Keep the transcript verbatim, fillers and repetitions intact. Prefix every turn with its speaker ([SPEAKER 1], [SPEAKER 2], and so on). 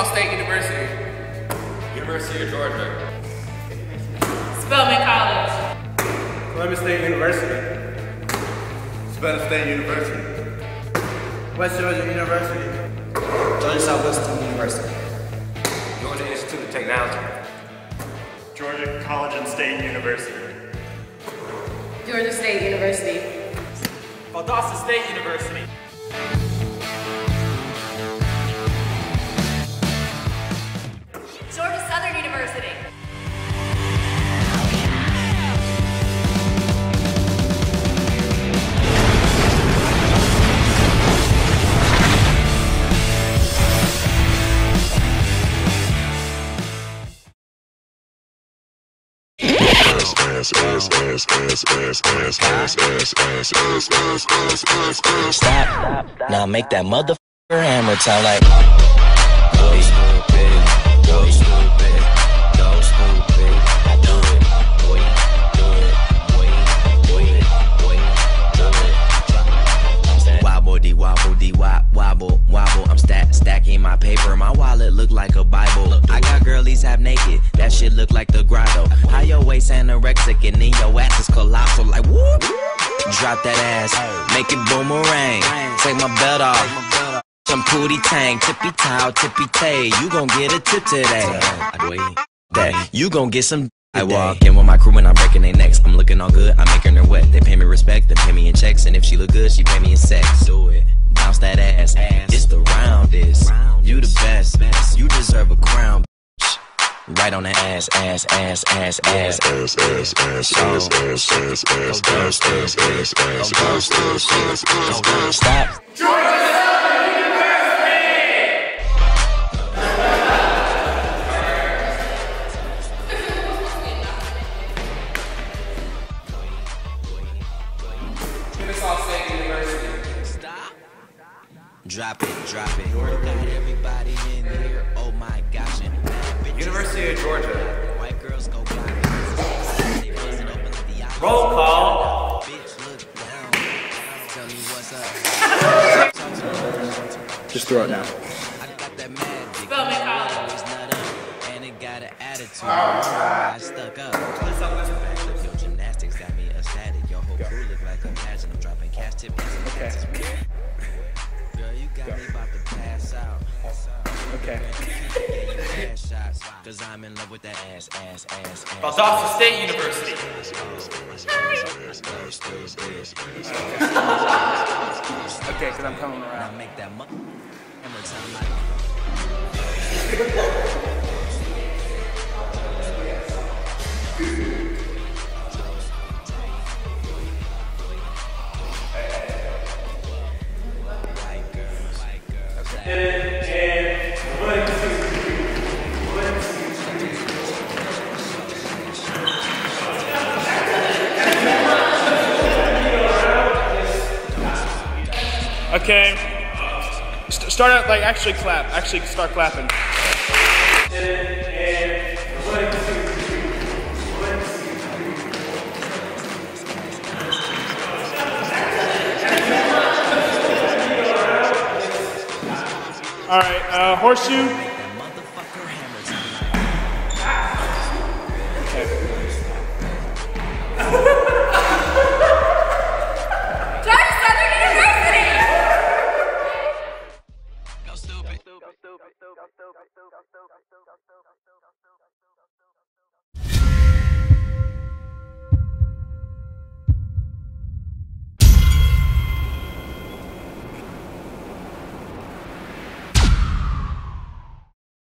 [SPEAKER 1] Baltimore State University.
[SPEAKER 2] University of Georgia.
[SPEAKER 3] Spelman College.
[SPEAKER 4] Columbus State University.
[SPEAKER 5] Savannah State University.
[SPEAKER 4] West Georgia University.
[SPEAKER 6] Georgia Southwestern University.
[SPEAKER 2] Georgia Institute of Technology.
[SPEAKER 7] Georgia College and State University.
[SPEAKER 3] Georgia State University.
[SPEAKER 1] Valdosta State University.
[SPEAKER 3] Georgia Southern University.
[SPEAKER 8] Stop. Now make that motherfucker hammer sound like. Go stupid, go stupid, go stupid. I do it, boy, do it, boy, boy, boy, do it. I'm standing wobble, de wobble, de wop, wobble, wobble. I'm stack stacking my paper. My wallet look like a Bible. I got girlies half naked. That shit look like the grotto. How your waist anorexic and then your ass is colossal. Like whoop. Drop that ass, make it boomerang. Take my belt off. Some pootie tang, tippy towel, tippy tay. You gon' get a tip today. That you gon' get some. I walk in with my crew and I'm breaking their necks. I'm looking all good, I'm making her wet. They pay me respect, they pay me in checks, and if she look good, she pay me in sex. Do it, bounce that ass. It's the roundest. You the best. You deserve a crown. Right on the ass, ass, ass, ass, ass, ass, ass, ass, ass, ass, ass, ass, ass, ass, ass, ass, ass. Stop.
[SPEAKER 1] Kennesaw State University.
[SPEAKER 8] Stop. Drop it, drop it. You got everybody in here. Oh my gosh.
[SPEAKER 2] University of Georgia.
[SPEAKER 8] White girls go
[SPEAKER 1] Roll call.
[SPEAKER 6] Just throw it now.
[SPEAKER 3] Spelman College.
[SPEAKER 8] And it got an attitude. I stuck up. Your gymnastics got me ecstatic. Your whole crew look like a pageant. I'm dropping cash tips.
[SPEAKER 6] Okay.
[SPEAKER 8] Girl, you got me about to pass out.
[SPEAKER 6] Okay.
[SPEAKER 8] Cause I'm in love with that ass, ass, ass, ass.
[SPEAKER 1] Valdosta State University.
[SPEAKER 6] Okay, cause I'm coming around.
[SPEAKER 8] Now make that mu hammer sound like. White girls, white girls.
[SPEAKER 4] And, and one, two. Okay. St start out like actually clap. Actually start clapping. And, and one, two, three. One, two, three. All right. Uh, horseshoe.
[SPEAKER 8] Go stupid.